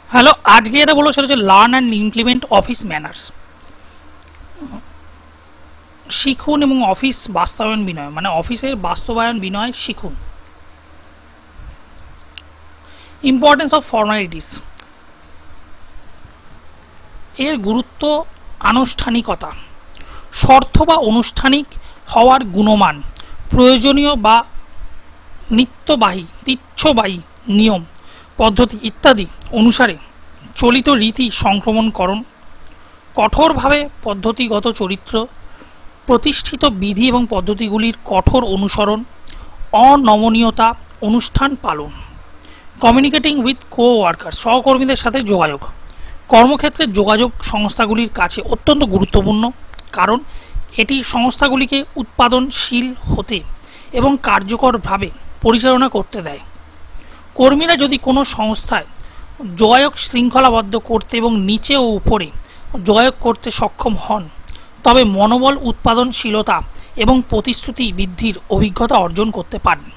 Hello, আজকে এটা বলো সেটা হচ্ছে learn and implement office manners. শিখুন এবং অফিস বাস্তবায়ন বিনয়, মানে অফিসের বাস্তবায়ন বিনয় শিখুন। ইম্পর্টেন্স অফ ফর্মালিটিস, এর গুরুত্ব। আনুষ্ঠানিকতা, শর্ত বা আনুষ্ঠানিক হওয়ার গুণমান, প্রয়োজনীয় বা নিত্যবাহী নিয়ম পদ্ধতি ইত্যাদি অনুসারে চলিত রীতি সংক্রমণকরণ, কঠোরভাবে পদ্ধতিগত চরিত্র, প্রতিষ্ঠিত বিধি এবং পদ্ধতিগুলির কঠোর অনুসরণ, অনমনীয়তা, অনুষ্ঠান পালন। কমিউনিকেটিং উইথ কো-ওয়ার্কার, সহকর্মীদের সাথে যোগাযোগ। কর্মক্ষেত্রে যোগাযোগ সংস্থাগুলির কাছে অত্যন্ত গুরুত্বপূর্ণ, কারণ এটি সংস্থাগুলিকে উৎপাদনশীল হতে এবং কার্যকরভাবে পরিচালনা করতে দেয়। কর্মীরা যদি কোনো সংস্থায় যোগাযোগ শৃঙ্খলাবদ্ধ করতে এবং নিচে ও উপরে যোগাযোগ করতে সক্ষম হন, তবে মনোবল, উৎপাদনশীলতা এবং প্রতিশ্রুতি বৃদ্ধির অভিজ্ঞতা অর্জন করতে পারেন।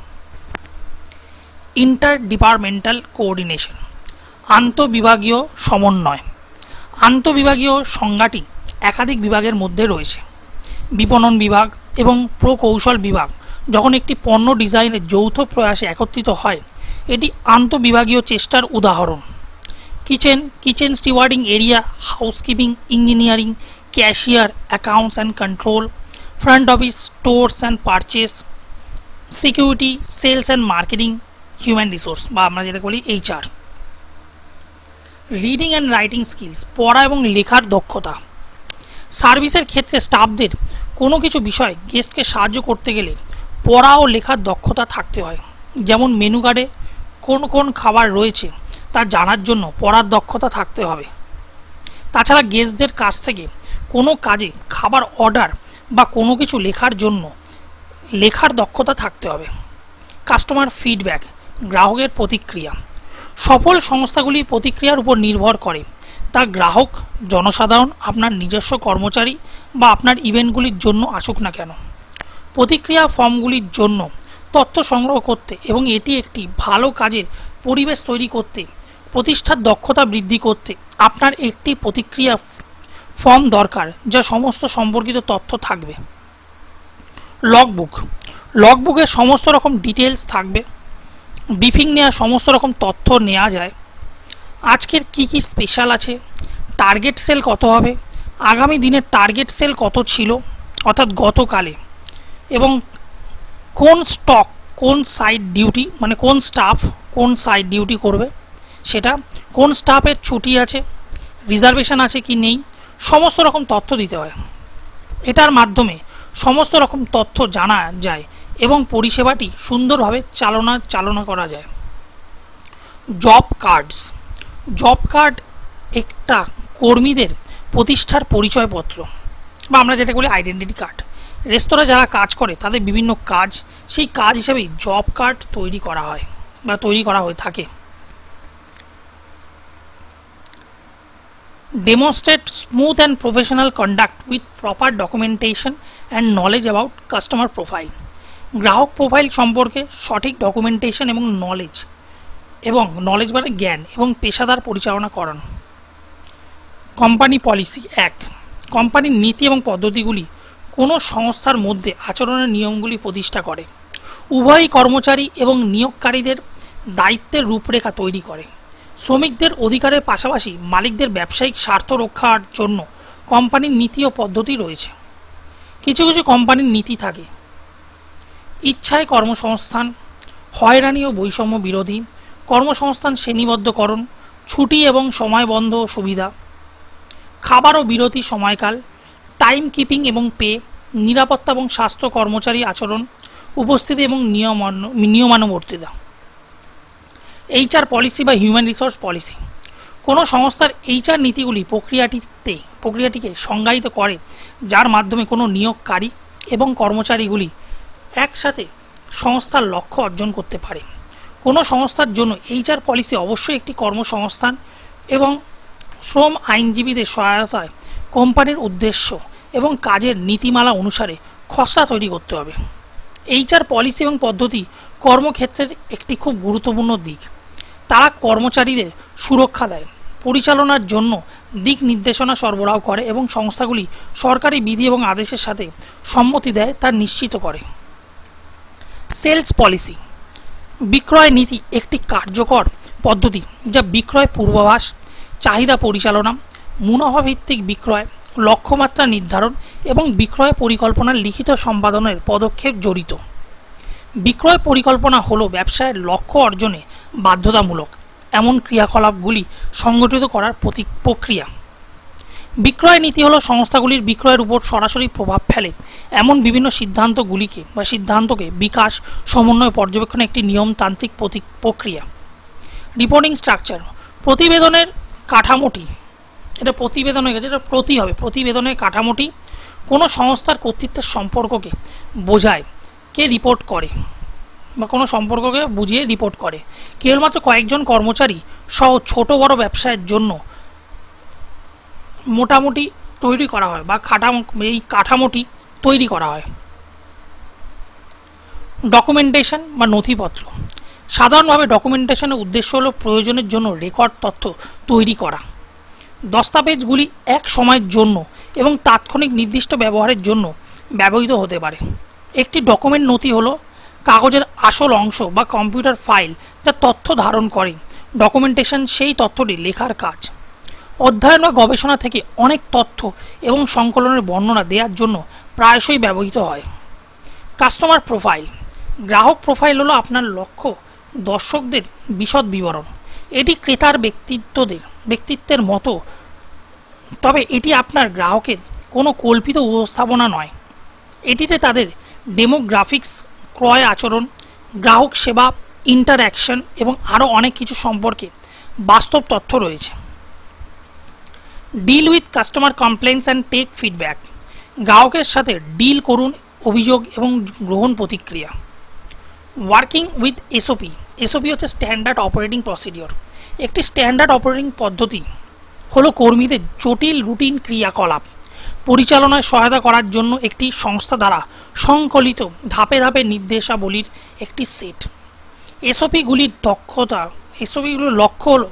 ইন্টার ডিপার্টমেন্টাল কোঅর্ডিনেশন, আন্তঃবিভাগীয় সমন্বয়। আন্তঃবিভাগীয় সংজ্ঞাটি একাধিক বিভাগের মধ্যে রয়েছে। বিপণন বিভাগ এবং প্রকৌশল বিভাগ যখন একটি পণ্য ডিজাইনের যৌথ প্রয়াসে একত্রিত হয়, এটি আন্তঃবিভাগীয় চেষ্টার উদাহরণ। Kitchen stewarding area, housekeeping, engineering, cashier, accounts and control, front office, stores and purchase, security, sales and marketing, human resource বা আমরা যেটা বলি HR। Reading and writing skills, পড়া এবং লেখার দক্ষতা। সার্ভিসের ক্ষেত্রে স্টাফদের কোনো কিছু বিষয় গেস্টকে সাহায্য করতে গেলে পড়া ও লেখার দক্ষতা থাকতে হয়। যেমন মেনু কার্ডে কোন কোন খাবার রয়েছে তা জানার জন্য পড়ার দক্ষতা থাকতে হবে। তাছাড়া গেস্টদের কাছ থেকে কোনো কাজে খাবার অর্ডার বা কোনো কিছু লেখার জন্য লেখার দক্ষতা থাকতে হবে। কাস্টমার ফিডব্যাক, গ্রাহকের প্রতিক্রিয়া। সফল সংস্থাগুলি প্রতিক্রিয়ার উপর নির্ভর করে, তা গ্রাহক, জনসাধারণ, আপনার নিজস্ব কর্মচারী বা আপনার ইভেন্টগুলির জন্য আসুক না কেন। প্রতিক্রিয়া ফর্মগুলির জন্য তথ্য সংগ্রহ করতে এবং এটি একটি ভালো কাজের পরিবেশ তৈরি করতে, প্রতিষ্ঠার দক্ষতা বৃদ্ধি করতে আপনার একটি প্রতিক্রিয়া ফর্ম দরকার, যা সমস্ত সম্পর্কিত তথ্য থাকবে। লগবুকের সমস্ত রকম ডিটেলস থাকবে। ব্রিফিং নেওয়া, সমস্ত রকম তথ্য নেওয়া যায়। আজকের কি স্পেশাল আছে, টার্গেট সেল কত হবে, আগামী দিনের টার্গেট সেল কত ছিল অর্থাৎ গতকালে, এবং কোন স্টক কোন সাইড ডিউটি, মানে কোন স্টাফ কোন সাইড ডিউটি করবে সেটা, কোন স্টাফের ছুটি আছে, রিজার্ভেশন আছে কি নেই, সমস্ত রকম তথ্য দিতে হয়। এটার মাধ্যমে সমস্ত রকম তথ্য জানা যায় এবং পরিষেবাটি সুন্দরভাবে চালনা করা যায়। জব কার্ড একটা কর্মীদের প্রতিষ্ঠার পরিচয়পত্র বা আমরা যেটা বলি আইডেন্টিটি কার্ড। রেস্তোরাঁ যারা কাজ করে তাদের বিভিন্ন কাজ, সেই কাজ হিসেবেই জব কার্ড তৈরি করা হয় বা তৈরি করা হয়ে থাকে। Demonstrate smooth and professional conduct with proper documentation and knowledge about customer profile. গ্রাহক প্রোফাইল সম্পর্কে সঠিক ডকুমেন্টেশন এবং নলেজ মানে জ্ঞান এবং পেশাদার পরিচালনা করান। Company policy. কোম্পানির নীতি এবং পদ্ধতিগুলি কোনো সংস্থার মধ্যে আচরণের নিয়মগুলি প্রতিষ্ঠা করে। উভয়ই কর্মচারী এবং নিয়োগকারীদের দায়িত্বের রূপরেখা তৈরি করে। শ্রমিকদের অধিকারের পাশাপাশি মালিকদের ব্যবসায়িক স্বার্থ রক্ষার জন্য কোম্পানির নীতি ও পদ্ধতি রয়েছে। কিছু কিছু কোম্পানির নীতি থাকে: ইচ্ছায় কর্মসংস্থান, হয়রানি ও বৈষম্য বিরোধী, কর্মসংস্থান শ্রেণীবদ্ধকরণ, ছুটি এবং সময়বন্ধ সুবিধা, খাবার ও বিরতি সময়কাল, টাইম কিপিং এবং পে, নিরাপত্তা এবং স্বাস্থ্য, কর্মচারী আচরণ, উপস্থিতি এবং নিয়মানুবর্তিতা। HR পলিসি বা হিউম্যান রিসোর্স পলিসি। কোনো সংস্থার HR নীতিগুলি প্রক্রিয়াটিকে সংজ্ঞায়িত করে, যার মাধ্যমে কোনো নিয়োগকারী এবং কর্মচারীগুলি একসাথে সংস্থার লক্ষ্য অর্জন করতে পারে। কোনো সংস্থার জন্য HR পলিসি অবশ্যই একটি কর্মসংস্থান এবং শ্রম আইনজীবীদের সহায়তায় কোম্পানির উদ্দেশ্য এবং কাজের নীতিমালা অনুসারে খসড়া তৈরি করতে হবে। HR পলিসি এবং পদ্ধতি কর্মক্ষেত্রের একটি খুব গুরুত্বপূর্ণ দিক। তারা কর্মচারীদের সুরক্ষা দেয়, পরিচালনার জন্য দিক নির্দেশনা সরবরাহ করে এবং সংস্থাগুলি সরকারি বিধি এবং আদেশের সাথে সম্মতি দেয় তা নিশ্চিত করে। সেলস পলিসি, বিক্রয় নীতি একটি কার্যকর পদ্ধতি যা বিক্রয় পূর্বাভাস, চাহিদা পরিচালনা, মুনাফা ভিত্তিক বিক্রয়, লক্ষ্যমাত্রা নির্ধারণ এবং বিক্রয় পরিকল্পনার লিখিত সম্পাদনের পদক্ষেপ জড়িত। বিক্রয় পরিকল্পনা হলো ব্যবসায়ের লক্ষ্য অর্জনে বাধ্যতামূলক এমন ক্রিয়াকলাপগুলি সংগঠিত করার প্রক্রিয়া। বিক্রয় নীতি হলো সংস্থাগুলির বিক্রয়ের উপর সরাসরি প্রভাব ফেলে এমন বিভিন্ন সিদ্ধান্তকে বিকাশ, সমন্বয়, পর্যবেক্ষণে একটি নিয়মতান্ত্রিক প্রক্রিয়া। রিপোর্টিং স্ট্রাকচার, প্রতিবেদনের কাঠামোটি, এটা প্রতিবেদন হয়ে গেছে, এটা প্রতিবেদনের কাঠামোটি কোনো সংস্থার কর্তৃত্বের সম্পর্ককে বোঝায়, কে রিপোর্ট করে বা কোনো সম্পর্ককে বুঝিয়ে রিপোর্ট করে। কেবলমাত্র কয়েকজন কর্মচারী সহ ছোট বড় ব্যবসায়ের জন্য মোটামুটি তৈরি করা হয় বা এই কাঠামোটি তৈরি করা হয়। ডকুমেন্টেশন বা নথিপত্র, সাধারণভাবে ডকুমেন্টেশনের উদ্দেশ্য হলো প্রয়োজনের জন্য রেকর্ড তথ্য তৈরি করা। দস্তাবেজগুলি এক সময়ের জন্য এবং তাৎক্ষণিক নির্দিষ্ট ব্যবহারের জন্য ব্যবহৃত হতে পারে। একটি ডকুমেন্ট নথি হলো কাগজের আসল অংশ বা কম্পিউটার ফাইল যা তথ্য ধারণ করে। ডকুমেন্টেশন সেই তথ্যটি লেখার কাজ। অধ্যয়ন বা গবেষণা থেকে অনেক তথ্য এবং সংকলনের বর্ণনা দেওয়ার জন্য প্রায়শই ব্যবহৃত হয়। কাস্টমার প্রোফাইল, গ্রাহক প্রোফাইল হলো আপনার লক্ষ্য দর্শকদের বিশদ বিবরণ। এটি ক্রেতার ব্যক্তিত্বের মতো, তবে এটি আপনার গ্রাহকের কোনো কল্পিত উপস্থাপনা নয়। এটিতে তাদের ডেমোগ্রাফিক্স, ক্রয় আচরণ, গ্রাহক সেবা, ইন্টারঅ্যাকশন এবং আরও অনেক কিছু সম্পর্কে বাস্তব তথ্য রয়েছে। Deal with customer complaints and take feedback, গ্রাহকের সাথে ডিল করুন, অভিযোগ এবং গ্রহণ প্রতিক্রিয়া। ওয়ার্কিং উইথ এসওপি, এসওপি হচ্ছে স্ট্যান্ডার্ড অপারেটিং প্রসিডিওর। একটি স্ট্যান্ডার্ড অপারেটিং পদ্ধতি হলো কর্মীদের জটিল রুটিন ক্রিয়াকলাপ পরিচালনায় সহায়তা করার জন্য একটি সংস্থা দ্বারা সংকলিত ধাপে ধাপে নির্দেশাবলীর একটি সেট। এসওপিগুলির লক্ষ্য হলো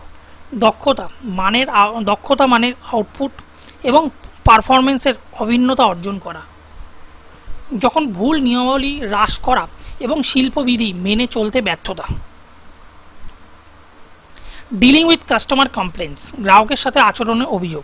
দক্ষতা মানের আউটপুট এবং পারফরমেন্সের অভিন্নতা অর্জন করা। যখন ভুল নিয়মাবলী হ্রাস করা এবং শিল্পবিধি মেনে চলতে ব্যর্থতা। ডিলিং উইথ কাস্টমার কমপ্লেন্টস, গ্রাহকের সাথে আচরণের অভিযোগ।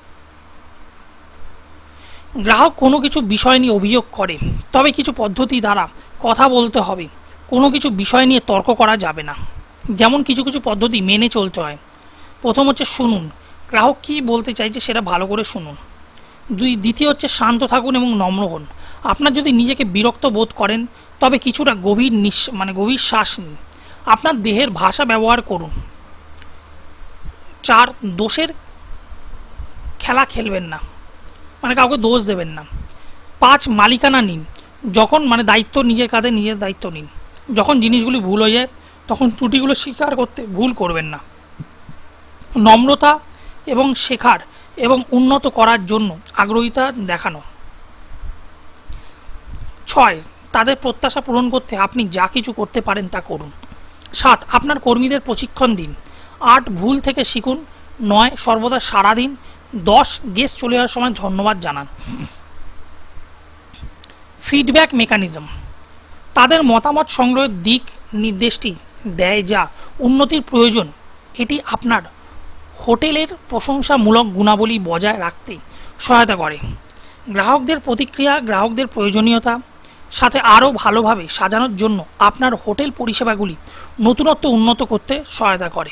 গ্রাহক কোনো কিছু বিষয় নিয়ে অভিযোগ করে, তবে কিছু পদ্ধতি দ্বারা কথা বলতে হবে। কোনো কিছু বিষয় নিয়ে তর্ক করা যাবে না, যেমন কিছু কিছু পদ্ধতি মেনে চলতে হয়। প্রথম হচ্ছে শুনুন, গ্রাহক কী বলতে চাইছে সেটা ভালো করে শুনুন। দ্বিতীয় হচ্ছে শান্ত থাকুন এবং নম্র হন। আপনার যদি নিজেকে বিরক্ত বোধ করেন তবে কিছুটা গভীর শ্বাস নিন। আপনার দেহের ভাষা ব্যবহার করুন। 4, দোষের খেলা খেলবেন না, কাউকে দোষ দেবেন না। 5, মালিকানা নিন। যখন দায়িত্ব নিজের কাঁধে নিজের দায়িত্ব নিন। যখন জিনিসগুলি ভুল হয়ে যায় তখন ত্রুটিগুলো স্বীকার করতে ভুল করবেন না। নম্রতা এবং শেখার এবং উন্নত করার জন্য আগ্রহিতা দেখানো। 6, তাদের প্রত্যাশা পূরণ করতে আপনি যা কিছু করতে পারেন তা করুন। 7, আপনার কর্মীদের প্রশিক্ষণ দিন। 8, ভুল থেকে শিখুন। 9, সর্বদা সাড়া দিন। 10, গেস্ট চলে যাওয়ার সময় ধন্যবাদ জানান। ফিডব্যাক মেকানিজম, তাদের মতামত সংগ্রহের দিক নির্দেশটি দেয় যা উন্নতির প্রয়োজন। এটি আপনার হোটেলের প্রশংসামূলক গুণাবলী বজায় রাখতে সহায়তা করে। গ্রাহকদের প্রতিক্রিয়া, গ্রাহকদের প্রয়োজনীয়তা সাথে আরও ভালোভাবে সাজানোর জন্য আপনার হোটেল পরিষেবাগুলি নতুনত্ব উন্নত করতে সহায়তা করে।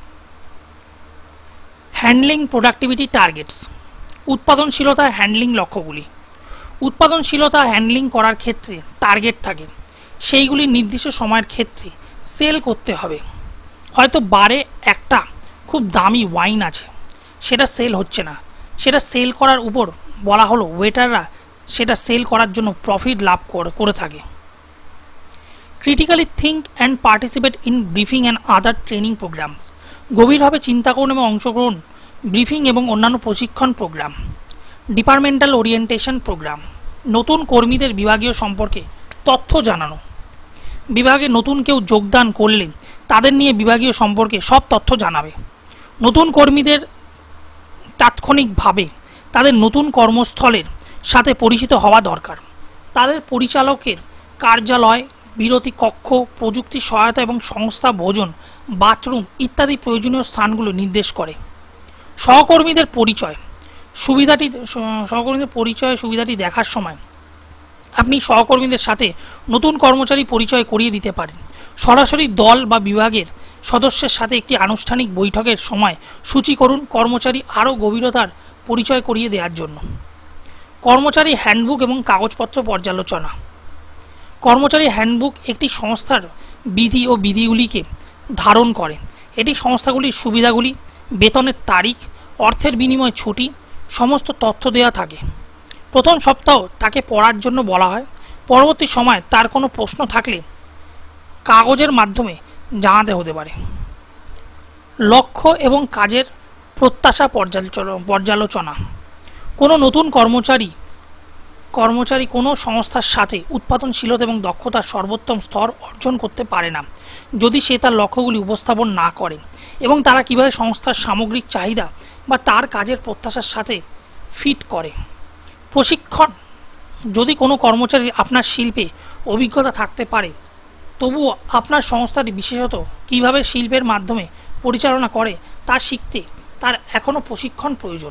হ্যান্ডলিং প্রোডাক্টিভিটি টার্গেটস, উৎপাদনশীলতা হ্যান্ডলিং লক্ষ্যগুলি। উৎপাদনশীলতা হ্যান্ডলিং করার ক্ষেত্রে টার্গেট থাকে, সেইগুলি নির্দিষ্ট সময়ের ক্ষেত্রে সেল করতে হবে। হয়তো বারে একটা খুব দামি ওয়াইন আছে, সেটা সেল হচ্ছে না, সেটা সেল করার উপর বলা হলো ওয়েটাররা সেটা সেল করার জন্য প্রফিট লাভ করে থাকে। Critically think and participate in briefing and other training program, গভীরভাবে চিন্তা করুন এবং অংশগ্রহণ ব্রিফিং এবং অন্যান্য প্রশিক্ষণ প্রোগ্রাম। ডিপার্টমেন্টাল ওরিয়েন্টেশন প্রোগ্রাম, নতুন কর্মীদের বিভাগীয় সম্পর্কে তথ্য জানানো। বিভাগে নতুন কেউ যোগদান করলে তাদের নিয়ে বিভাগীয় সম্পর্কে সব তথ্য জানাবে। নতুন কর্মীদের তাৎক্ষণিকভাবে তাদের নতুন কর্মস্থলের সাথে পরিচিত হওয়া দরকার। তাদের পরিচালকের কার্যালয়, বিরতি কক্ষ, প্রযুক্তি সহায়তা এবং সংস্থা ভোজন, বাথরুম ইত্যাদি প্রয়োজনীয় স্থানগুলো নির্দেশ করে। সহকর্মীদের পরিচয় সুবিধাটি দেখার সময় আপনি সহকর্মীদের সাথে নতুন কর্মচারী পরিচয় করিয়ে দিতে পারেন। সরাসরি দল বা বিভাগের সদস্যের সাথে একটি আনুষ্ঠানিক বৈঠকের সময় সূচি করুন কর্মচারী আরও গভীরতার পরিচয় করিয়ে দেওয়ার জন্য। কর্মচারী হ্যান্ডবুক এবং কাগজপত্র পর্যালোচনা। কর্মচারী হ্যান্ডবুক একটি সংস্থার বিধি ও বিধিগুলিকে ধারণ করে। এটি সংস্থাগুলির সুবিধাগুলি, বেতনের তারিখ, অর্থের বিনিময়ে ছুটি সমস্ত তথ্য দেওয়া থাকে। প্রথম সপ্তাহ তাকে পড়ার জন্য বলা হয়। পরবর্তী সময় তার কোনো প্রশ্ন থাকলে কাগজের মাধ্যমে জানাতে হতে পারে। লক্ষ্য এবং কাজের প্রত্যাশা পর্যালোচনা। কোনো নতুন কর্মচারী কোনো সংস্থার সাথে উৎপাদনশীলতা এবং দক্ষতার সর্বোত্তম স্তর অর্জন করতে পারে না যদি সে তার লক্ষ্যগুলি উপস্থাপন না করে এবং তারা কীভাবে সংস্থার সামগ্রিক চাহিদা বা তার কাজের প্রত্যাশার সাথে ফিট করে। প্রশিক্ষণ। যদি কোনো কর্মচারী আপনার শিল্পে অভিজ্ঞতা থাকতে পারে তবুও আপনার সংস্থাটি বিশেষত কীভাবে শিল্পের মাধ্যমে পরিচালনা করে তা শিখতে তার এখনও প্রশিক্ষণ প্রয়োজন।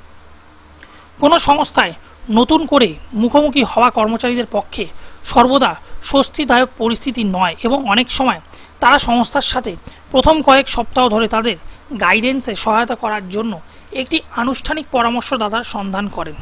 কোনো সংস্থায় নতুন করে মুখোমুখি হওয়া কর্মচারীদের পক্ষে সর্বদা স্বস্তিদায়ক পরিস্থিতি নয় এবং অনেক সময় তারা সংস্থার সাথে প্রথম কয়েক সপ্তাহ ধরে তাদের গাইডেন্সে সহায়তা করার জন্য একটি আনুষ্ঠানিক পরামর্শদাতার সন্ধান করেন।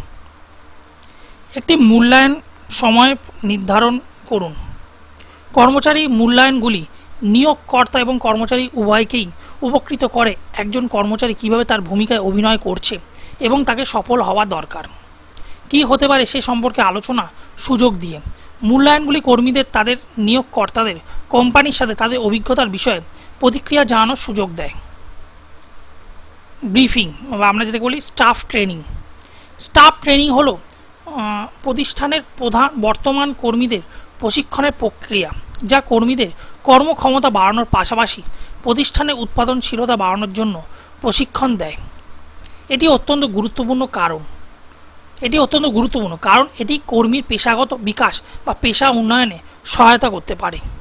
একটি মূল্যায়ন সময় নির্ধারণ করুন। কর্মচারী মূল্যায়নগুলি নিয়োগকর্তা এবং কর্মচারী উভয়কেই উপকৃত করে একজন কর্মচারী কিভাবে তার ভূমিকায় অভিনয় করছে এবং তাকে সফল হওয়া দরকার কী হতে পারে সে সম্পর্কে আলোচনা সুযোগ দিয়ে। মূল্যায়নগুলি কর্মীদের তাদের নিয়োগকর্তাদের কোম্পানির সাথে তাদের অভিজ্ঞতার বিষয়ে প্রতিক্রিয়া জানানোর সুযোগ দেয়। ব্রিফিং বা আমরা যেটা বলি স্টাফ ট্রেনিং। স্টাফ ট্রেনিং হলো প্রতিষ্ঠানের বর্তমান কর্মীদের প্রশিক্ষণের প্রক্রিয়া যা কর্মীদের কর্মক্ষমতা বাড়ানোর পাশাপাশি প্রতিষ্ঠানের উৎপাদনশীলতা বাড়ানোর জন্য প্রশিক্ষণ দেয়। এটি অত্যন্ত গুরুত্বপূর্ণ কারণ এটি কর্মীর পেশাগত বিকাশ বা পেশা উন্নয়নে সহায়তা করতে পারে।